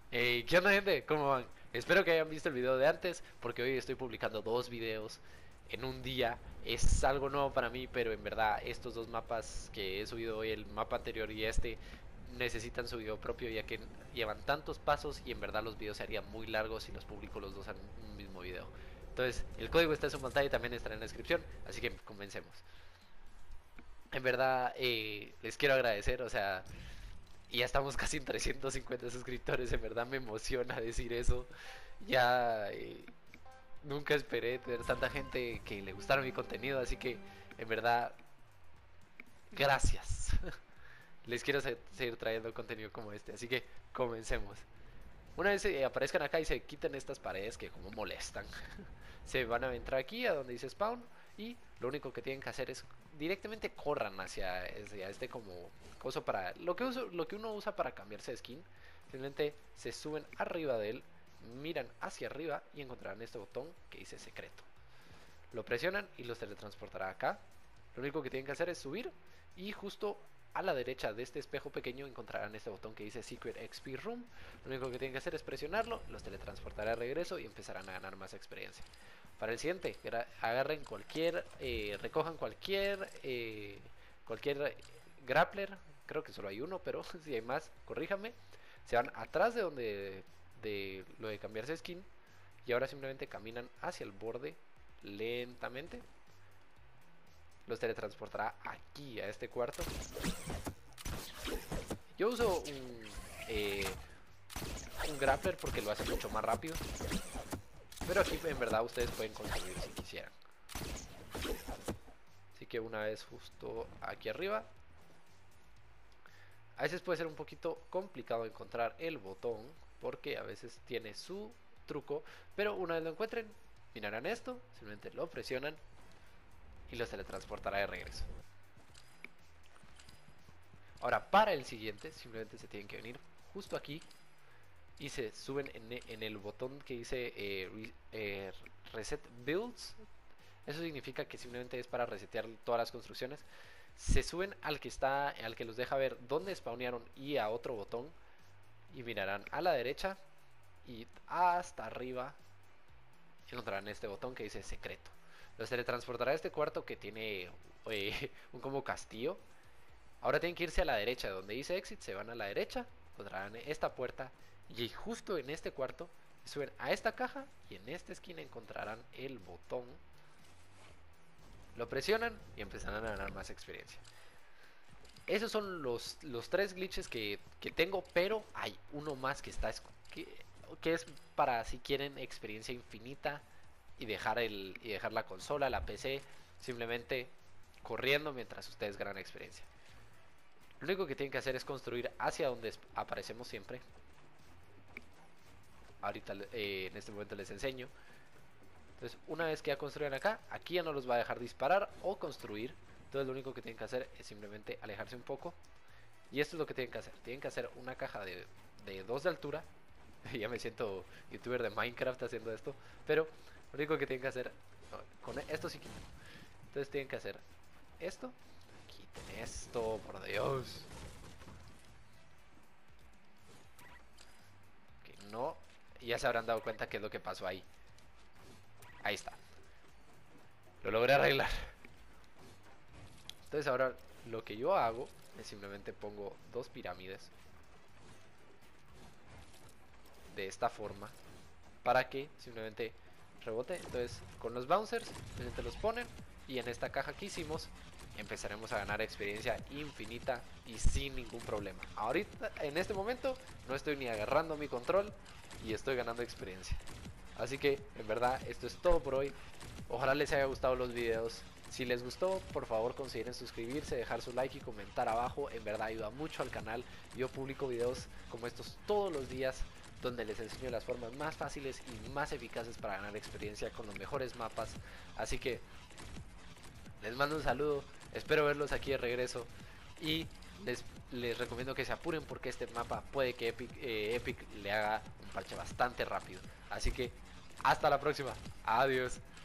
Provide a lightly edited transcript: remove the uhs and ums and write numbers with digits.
¿Qué onda, gente? ¿Cómo van? Espero que hayan visto el video de antes, porque hoy estoy publicando dos videos en un día. Es algo nuevo para mí, pero en verdad estos dos mapas que he subido hoy, el mapa anterior y este, necesitan su video propio, ya que llevan tantos pasos y en verdad los videos se harían muy largos si los publico los dos en un mismo video. Entonces, el código está en su pantalla y también estará en la descripción, así que comencemos. En verdad, les quiero agradecer, o sea, y ya estamos casi en 350 suscriptores, en verdad me emociona decir eso. Ya nunca esperé tener tanta gente que le gustara mi contenido, así que en verdad, gracias. Les quiero seguir trayendo contenido como este, así que comencemos. Una vez aparezcan acá y se quiten estas paredes que como molestan, se van a entrar aquí a donde dice spawn y lo único que tienen que hacer es directamente corran hacia este como coso para lo que uno usa para cambiarse de skin. Simplemente se suben arriba de él, miran hacia arriba y encontrarán este botón que dice secreto. Lo presionan y los teletransportará acá. Lo único que tienen que hacer es subir y justo a la derecha de este espejo pequeño encontrarán este botón que dice Secret XP Room. Lo único que tienen que hacer es presionarlo, los teletransportará de regreso y empezarán a ganar más experiencia. Para el siguiente, agarren recojan cualquier grappler. Creo que solo hay uno, pero si hay más, corríjame. Se van atrás de lo de cambiarse skin y ahora simplemente caminan hacia el borde lentamente. Los teletransportará aquí a este cuarto. Yo uso un grappler porque lo hace mucho más rápido, pero aquí en verdad ustedes pueden construir si quisieran. Así que una vez justo aquí arriba, a veces puede ser un poquito complicado encontrar el botón porque a veces tiene su truco, pero una vez lo encuentren, mirarán esto, simplemente lo presionan y los teletransportará de regreso. Ahora para el siguiente simplemente se tienen que venir justo aquí y se suben en el botón que dice Reset Builds. Eso significa que simplemente es para resetear todas las construcciones. Se suben al que los deja ver dónde spawnearon y a otro botón y mirarán a la derecha y hasta arriba encontrarán este botón que dice secreto. Los teletransportará a este cuarto que tiene un como castillo. Ahora tienen que irse a la derecha, donde dice exit, se van a la derecha, encontrarán esta puerta y justo en este cuarto suben a esta caja y en esta esquina encontrarán el botón. Lo presionan y empezarán a ganar más experiencia. Esos son los tres glitches que tengo, pero hay uno más que es para si quieren experiencia infinita y dejar la consola, la PC, simplemente corriendo mientras ustedes ganan experiencia. Lo único que tienen que hacer es construir hacia donde aparecemos siempre. Ahorita en este momento les enseño. Entonces una vez que ya construyan acá, aquí ya no los va a dejar disparar o construir. Entonces lo único que tienen que hacer es simplemente alejarse un poco. Y esto es lo que tienen que hacer. Tienen que hacer una caja de 2 de altura. Ya me siento youtuber de Minecraft haciendo esto. Pero lo único que tienen que hacer, con esto sí que no. Entonces tienen que hacer esto. Quiten esto, por Dios. Que no. Ya se habrán dado cuenta qué es lo que pasó ahí. Ahí está. Lo logré arreglar. Entonces ahora lo que yo hago es simplemente pongo dos pirámides de esta forma para que simplemente rebote. Entonces con los bouncers simplemente los ponen y en esta caja que hicimos empezaremos a ganar experiencia infinita y sin ningún problema. Ahorita en este momento no estoy ni agarrando mi control y estoy ganando experiencia. Así que en verdad esto es todo por hoy. Ojalá les haya gustado los videos. Si les gustó, por favor consideren suscribirse, dejar su like y comentar abajo. En verdad ayuda mucho al canal. Yo publico videos como estos todos los días, donde les enseño las formas más fáciles y más eficaces para ganar experiencia con los mejores mapas. Así que les mando un saludo, espero verlos aquí de regreso y les recomiendo que se apuren porque este mapa puede que Epic le haga un parche bastante rápido. Así que hasta la próxima, adiós.